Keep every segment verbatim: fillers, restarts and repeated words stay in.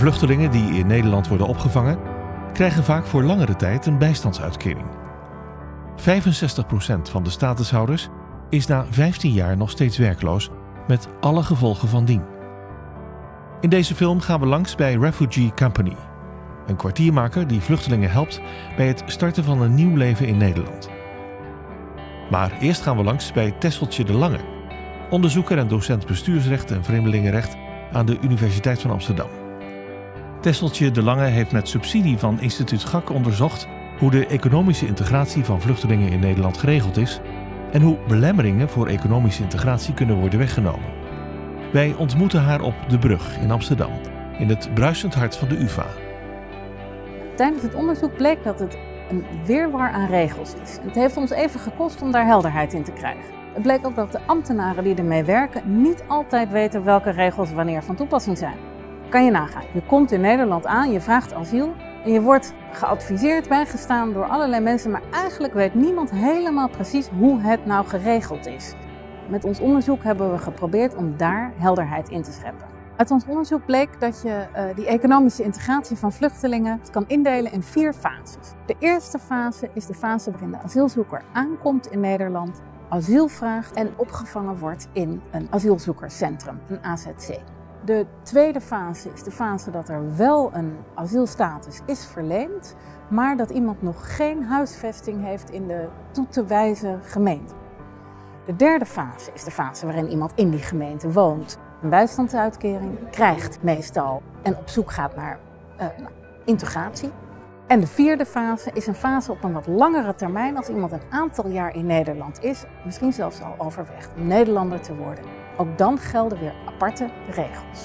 Vluchtelingen die in Nederland worden opgevangen, krijgen vaak voor langere tijd een bijstandsuitkering. vijfenzestig procent van de statushouders is na vijftien jaar nog steeds werkloos, met alle gevolgen van dien. In deze film gaan we langs bij Refugee Company, een kwartiermaker die vluchtelingen helpt bij het starten van een nieuw leven in Nederland. Maar eerst gaan we langs bij Tesseltje de Lange, onderzoeker en docent bestuursrecht en vreemdelingenrecht aan de Universiteit van Amsterdam. Tesseltje de Lange heeft met subsidie van Instituut G A C onderzocht hoe de economische integratie van vluchtelingen in Nederland geregeld is en hoe belemmeringen voor economische integratie kunnen worden weggenomen. Wij ontmoeten haar op De Brug in Amsterdam, in het bruisend hart van de U vA. Tijdens het onderzoek bleek dat het een wirwar aan regels is. Het heeft ons even gekost om daar helderheid in te krijgen. Het bleek ook dat de ambtenaren die ermee werken niet altijd weten welke regels wanneer van toepassing zijn. Kan je nagaan, je komt in Nederland aan, je vraagt asiel en je wordt geadviseerd, bijgestaan door allerlei mensen, maar eigenlijk weet niemand helemaal precies hoe het nou geregeld is. Met ons onderzoek hebben we geprobeerd om daar helderheid in te scheppen. Uit ons onderzoek bleek dat je uh, die economische integratie van vluchtelingen kan indelen in vier fases. De eerste fase is de fase waarin de asielzoeker aankomt in Nederland, asiel vraagt en opgevangen wordt in een asielzoekerscentrum, een A Z C. De tweede fase is de fase dat er wel een asielstatus is verleend, maar dat iemand nog geen huisvesting heeft in de toe te wijzen gemeente. De derde fase is de fase waarin iemand in die gemeente woont, een bijstandsuitkering krijgt meestal en op zoek gaat naar uh, integratie. En de vierde fase is een fase op een wat langere termijn als iemand een aantal jaar in Nederland is, misschien zelfs al overweegt om Nederlander te worden. Ook dan gelden weer aparte regels.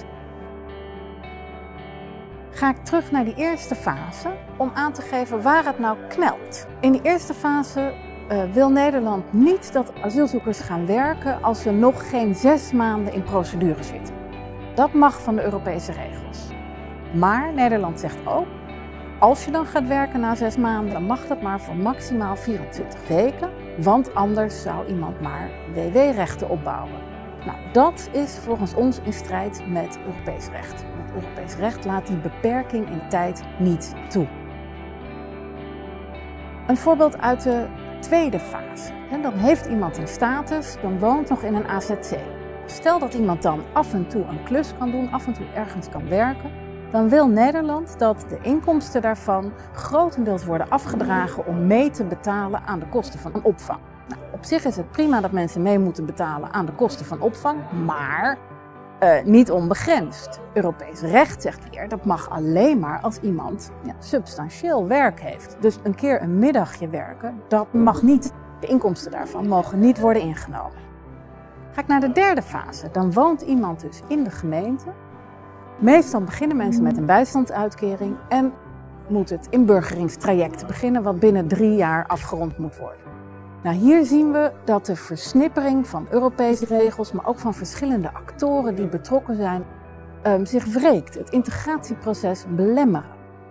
Ga ik terug naar die eerste fase om aan te geven waar het nou knelt. In die eerste fase uh, wil Nederland niet dat asielzoekers gaan werken als ze nog geen zes maanden in procedure zitten. Dat mag van de Europese regels. Maar Nederland zegt ook, als je dan gaat werken na zes maanden, dan mag dat maar voor maximaal vierentwintig weken, want anders zou iemand maar W W-rechten opbouwen. Nou, dat is volgens ons in strijd met Europees recht. Het Europees recht laat die beperking in tijd niet toe. Een voorbeeld uit de tweede fase. Dan heeft iemand een status, dan woont nog in een A Z C. Stel dat iemand dan af en toe een klus kan doen, af en toe ergens kan werken, dan wil Nederland dat de inkomsten daarvan grotendeels worden afgedragen om mee te betalen aan de kosten van opvang. Nou, op zich is het prima dat mensen mee moeten betalen aan de kosten van opvang, maar uh, niet onbegrensd. Europees recht zegt weer dat mag alleen maar als iemand ja, substantieel werk heeft. Dus een keer een middagje werken, dat mag niet. De inkomsten daarvan mogen niet worden ingenomen. Ga ik naar de derde fase, dan woont iemand dus in de gemeente. Meestal beginnen mensen met een bijstandsuitkering en moet het inburgeringstraject beginnen wat binnen drie jaar afgerond moet worden. Nou, hier zien we dat de versnippering van Europese regels, maar ook van verschillende actoren die betrokken zijn, um, zich wreekt. Het integratieproces belemmeren.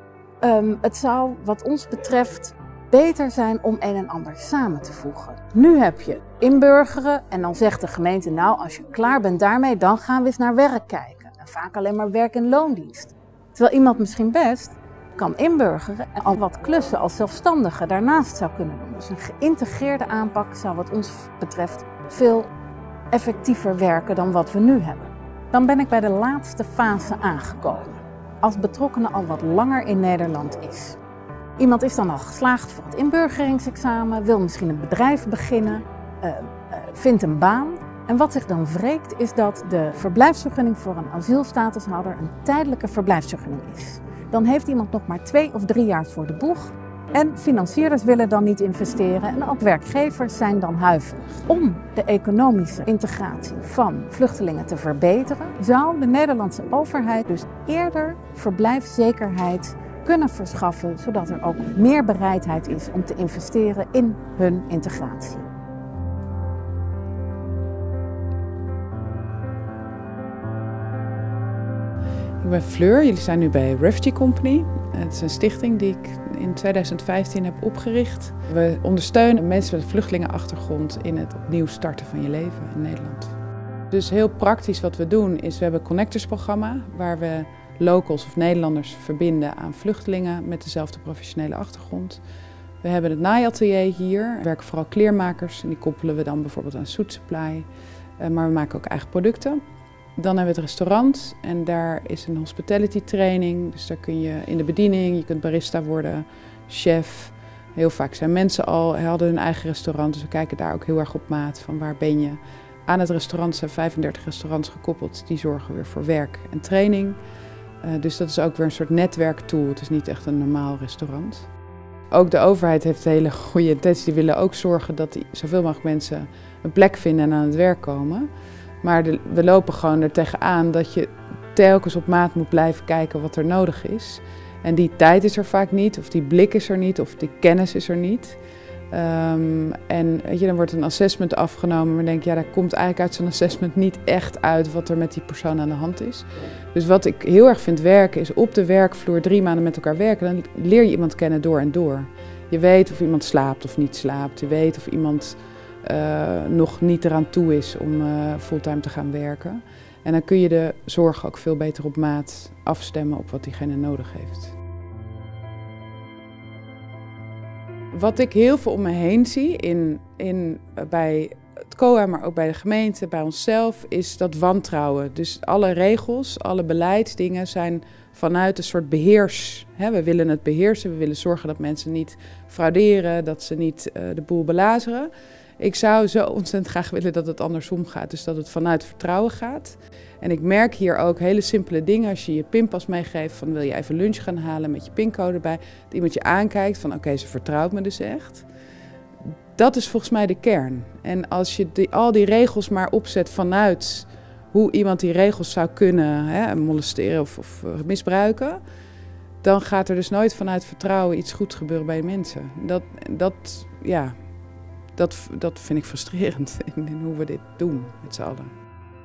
Um, het zou wat ons betreft beter zijn om een en ander samen te voegen. Nu heb je inburgeren en dan zegt de gemeente, nou als je klaar bent daarmee, dan gaan we eens naar werk kijken. En vaak alleen maar werk in loondienst. Terwijl iemand misschien best kan inburgeren en al wat klussen als zelfstandige daarnaast zou kunnen doen. Dus een geïntegreerde aanpak zou wat ons betreft veel effectiever werken dan wat we nu hebben. Dan ben ik bij de laatste fase aangekomen. Als betrokkenen al wat langer in Nederland is. Iemand is dan al geslaagd voor het inburgeringsexamen, wil misschien een bedrijf beginnen, uh, uh, vindt een baan. En wat zich dan wreekt is dat de verblijfsvergunning voor een asielstatushouder een tijdelijke verblijfsvergunning is. Dan heeft iemand nog maar twee of drie jaar voor de boeg en financierders willen dan niet investeren en ook werkgevers zijn dan huiverig. Om de economische integratie van vluchtelingen te verbeteren, zou de Nederlandse overheid dus eerder verblijfszekerheid kunnen verschaffen, zodat er ook meer bereidheid is om te investeren in hun integratie. Ik ben Fleur, jullie zijn nu bij Refugee Company. Het is een stichting die ik in tweeduizend vijftien heb opgericht. We ondersteunen mensen met een vluchtelingenachtergrond in het opnieuw starten van je leven in Nederland. Dus heel praktisch wat we doen is, we hebben een connectorsprogramma waar we locals of Nederlanders verbinden aan vluchtelingen met dezelfde professionele achtergrond. We hebben het naaiatelier hier. Er werken vooral kleermakers en die koppelen we dan bijvoorbeeld aan Soet Supply. Uh, maar we maken ook eigen producten. Dan hebben we het restaurant en daar is een hospitality training. Dus daar kun je in de bediening, je kunt barista worden, chef. Heel vaak zijn mensen al, hadden hun eigen restaurant, dus we kijken daar ook heel erg op maat van waar ben je. Aan het restaurant zijn vijfendertig restaurants gekoppeld, die zorgen weer voor werk en training. Uh, dus dat is ook weer een soort netwerktool, het is niet echt een normaal restaurant. Ook de overheid heeft hele goede intenties, die willen ook zorgen dat die, zoveel mogelijk mensen een plek vinden en aan het werk komen. Maar de, we lopen gewoon er tegenaan dat je telkens op maat moet blijven kijken wat er nodig is. En die tijd is er vaak niet, of die blik is er niet, of die kennis is er niet. Um, en weet je, dan wordt een assessment afgenomen, maar dan denk je, ja, daar komt eigenlijk uit zo'n assessment niet echt uit wat er met die persoon aan de hand is. Dus wat ik heel erg vind werken, is op de werkvloer drie maanden met elkaar werken. Dan leer je iemand kennen door en door. Je weet of iemand slaapt of niet slaapt. Je weet of iemand uh, nog niet eraan toe is om uh, fulltime te gaan werken. En dan kun je de zorg ook veel beter op maat afstemmen op wat diegene nodig heeft. Wat ik heel veel om me heen zie, in, in, bij het C O A, maar ook bij de gemeente, bij onszelf, is dat wantrouwen. Dus alle regels, alle beleidsdingen zijn vanuit een soort beheers. Hè, we willen het beheersen, we willen zorgen dat mensen niet frauderen, dat ze niet uh, de boel belazeren. Ik zou zo ontzettend graag willen dat het andersom gaat, dus dat het vanuit vertrouwen gaat. En ik merk hier ook hele simpele dingen. Als je je pinpas meegeeft van wil je even lunch gaan halen met je pincode erbij. Dat iemand je aankijkt van oké, okay, ze vertrouwt me dus echt. Dat is volgens mij de kern. En als je die, al die regels maar opzet vanuit hoe iemand die regels zou kunnen hè, molesteren of, of misbruiken. Dan gaat er dus nooit vanuit vertrouwen iets goeds gebeuren bij mensen. Dat, dat, ja, dat, dat vind ik frustrerend in, in hoe we dit doen met z'n allen.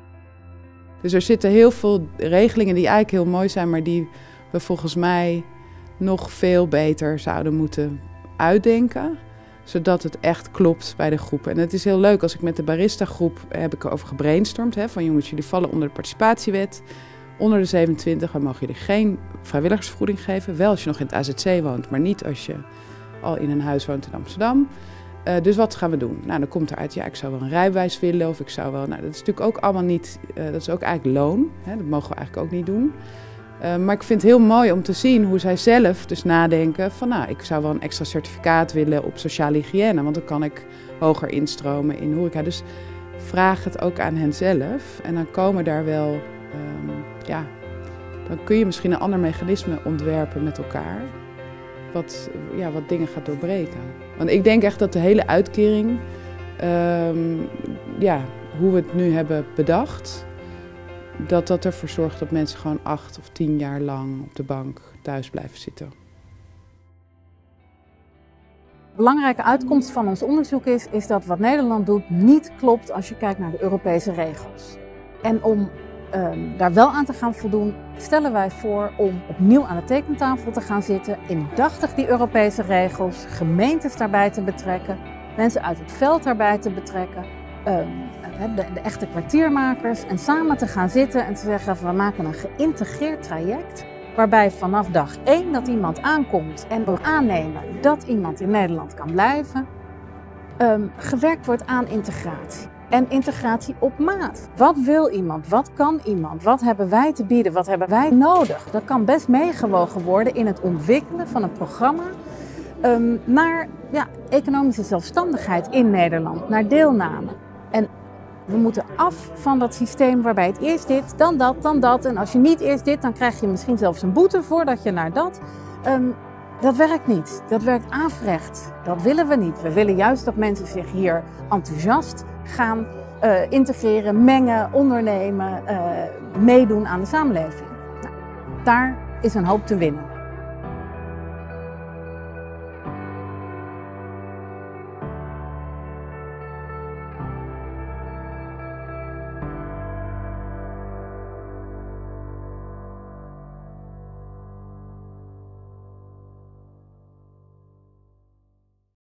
Dus er zitten heel veel regelingen die eigenlijk heel mooi zijn, maar die we volgens mij nog veel beter zouden moeten uitdenken. Zodat het echt klopt bij de groep. En het is heel leuk, als ik met de barista groep heb ik erover gebrainstormd. Hè, van jongens, jullie vallen onder de participatiewet. Onder de zevenentwintig, dan mogen jullie geen vrijwilligersvergoeding geven. Wel als je nog in het A Z C woont, maar niet als je al in een huis woont in Amsterdam. Uh, dus wat gaan we doen? Nou, dan komt eruit, ja, ik zou wel een rijbewijs willen of ik zou wel... Nou, dat is natuurlijk ook allemaal niet... Uh, dat is ook eigenlijk loon. Hè, dat mogen we eigenlijk ook niet doen. Uh, maar ik vind het heel mooi om te zien hoe zij zelf dus nadenken van... Nou, ik zou wel een extra certificaat willen op sociale hygiëne, want dan kan ik hoger instromen in horeca. Dus vraag het ook aan hen zelf en dan komen daar wel... Um, ja, dan kun je misschien een ander mechanisme ontwerpen met elkaar... Wat, ja, wat dingen gaat doorbreken. Want ik denk echt dat de hele uitkering, um, ja, hoe we het nu hebben bedacht, dat dat ervoor zorgt dat mensen gewoon acht of tien jaar lang op de bank thuis blijven zitten. Een belangrijke uitkomst van ons onderzoek is, is dat wat Nederland doet niet klopt als je kijkt naar de Europese regels. En om Um, daar wel aan te gaan voldoen, stellen wij voor om opnieuw aan de tekentafel te gaan zitten, indachtig die Europese regels, gemeentes daarbij te betrekken, mensen uit het veld daarbij te betrekken, um, de, de echte kwartiermakers en samen te gaan zitten en te zeggen we maken een geïntegreerd traject waarbij vanaf dag één dat iemand aankomt en we aannemen dat iemand in Nederland kan blijven, um, gewerkt wordt aan integratie. En integratie op maat. Wat wil iemand? Wat kan iemand? Wat hebben wij te bieden? Wat hebben wij nodig? Dat kan best meegewogen worden in het ontwikkelen van een programma um, naar ja, economische zelfstandigheid in Nederland, naar deelname. En we moeten af van dat systeem waarbij het eerst dit, dan dat, dan dat. En als je niet eerst dit, dan krijg je misschien zelfs een boete voordat je naar dat. Um, Dat werkt niet. Dat werkt averechts. Dat willen we niet. We willen juist dat mensen zich hier enthousiast gaan uh, integreren, mengen, ondernemen, uh, meedoen aan de samenleving. Nou, daar is een hoop te winnen.